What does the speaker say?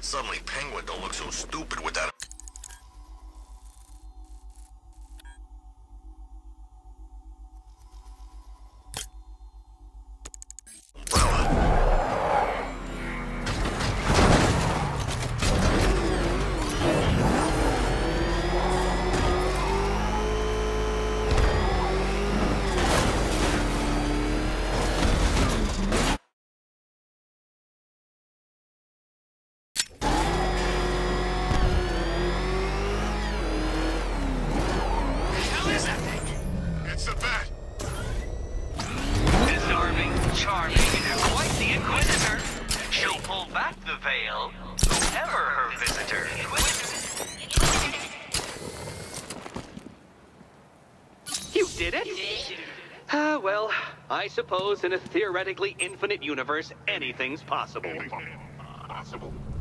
Suddenly, Penguin don't look so stupid with that. Charming, quite the inquisitor. She'll pull back the veil, whoever her visitor. You did it? Well, I suppose in a theoretically infinite universe, anything's possible.